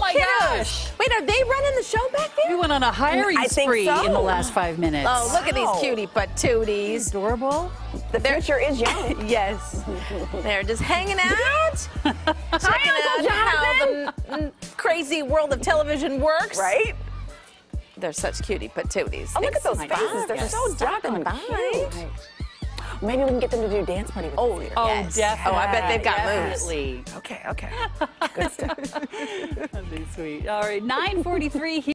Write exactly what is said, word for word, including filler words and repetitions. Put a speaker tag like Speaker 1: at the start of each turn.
Speaker 1: my gosh.
Speaker 2: Wait, are they running the show back there?
Speaker 1: We went on a hiring
Speaker 3: I think
Speaker 1: spree
Speaker 3: so.
Speaker 1: in the last five minutes.
Speaker 2: Oh, look at
Speaker 3: Wow.
Speaker 2: these cutie patooties.
Speaker 1: Adorable.
Speaker 3: The future is young.
Speaker 2: Yes. They're just hanging out, checking
Speaker 3: Uncle
Speaker 2: out how the mm, crazy world of television works.
Speaker 3: Right?
Speaker 2: They're such cutie patooties.
Speaker 3: Oh, look at those
Speaker 2: Six
Speaker 3: faces. They're
Speaker 2: five.
Speaker 3: so dark and
Speaker 2: Right.
Speaker 3: cute. Maybe we can get them to do a dance party with
Speaker 2: Oh,
Speaker 3: us here.
Speaker 1: Oh,
Speaker 2: yes.
Speaker 1: definitely.
Speaker 2: Oh, I bet they've got moves.
Speaker 1: Definitely.
Speaker 3: Okay, okay. Good stuff.
Speaker 1: That'd be sweet. All right, nine forty-three here.